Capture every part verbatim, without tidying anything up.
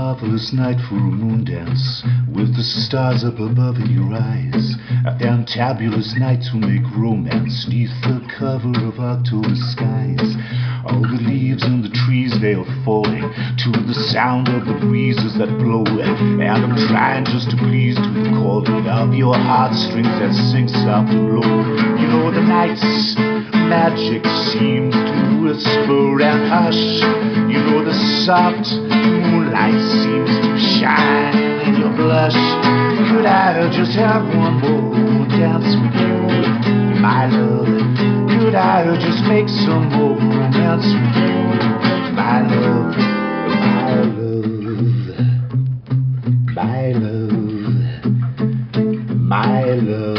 marvelous night for a moon dance, with the stars up above in your eyes. A fantabulous night to make romance neath the cover of October skies. All the leaves in the trees, they are falling to the sound of the breezes that blow, and I'm trying just to please to the calling of your heartstrings that sing soft and low. You know the night's magic seems to whisper and hush. You know the soft moonlight seems to shine in your blush. Could I just have one more dance with you, my love? Could I just make some more romance with you, my love, my love, my love, my love.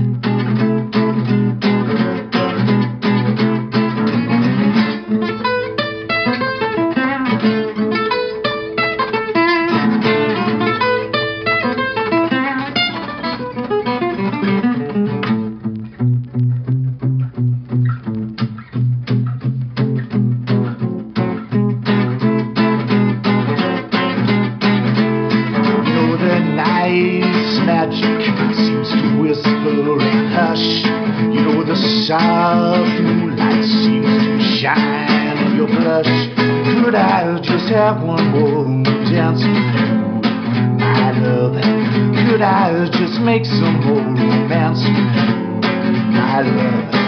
Magic seems to whisper and hush. You know the soft moonlight seems to shine in your blush. Could I just have one more dance with you, my love? Could I just make some more romance with you, my love?